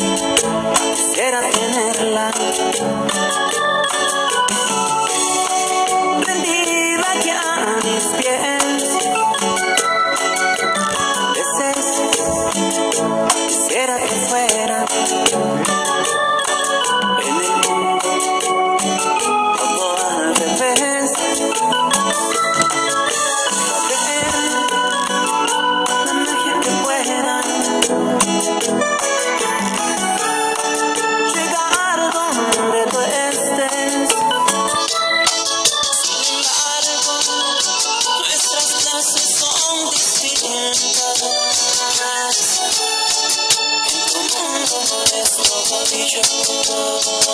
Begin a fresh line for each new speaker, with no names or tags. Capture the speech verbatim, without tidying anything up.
quisiera tenerla. Rendida aquí a mis pies, a veces quisiera que fuera en el mundo todo al revés. La magia que pueda llegar donde tú estés. Sin embargo, nuestras clases son distintas. En tu mundo no es todo y yo.